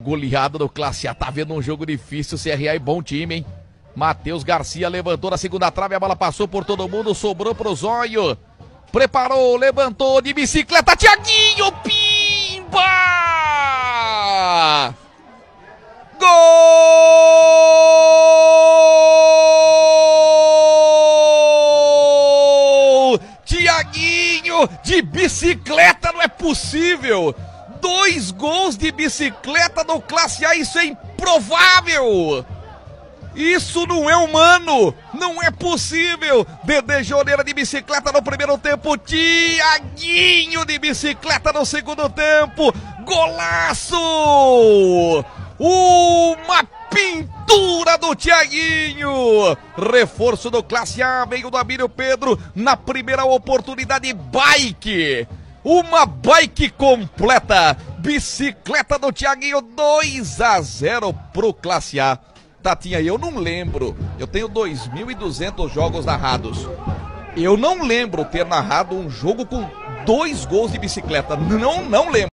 Goleada do Classe A, tá vendo um jogo difícil, CRA é bom time, hein? Matheus Garcia levantou na segunda trave, a bola passou por todo mundo, sobrou pro Zóio. Preparou, levantou de bicicleta, Thiaguinho, pimba! Gol! Thiaguinho de bicicleta, não é possível! 2 gols de bicicleta no Classe A, isso é improvável! Isso não é humano, não é possível. Dedê Joneira de bicicleta no primeiro tempo, Thiaguinho de bicicleta no segundo tempo, golaço! Uma pintura do Thiaguinho, reforço do Classe A, veio do Abílio Pedro, na primeira oportunidade, bike, uma bike completa, bicicleta do Thiaguinho, 2-0 pro Classe A. Tatinha, eu não lembro, eu tenho 2.200 jogos narrados, eu não lembro ter narrado um jogo com 2 gols de bicicleta, não lembro.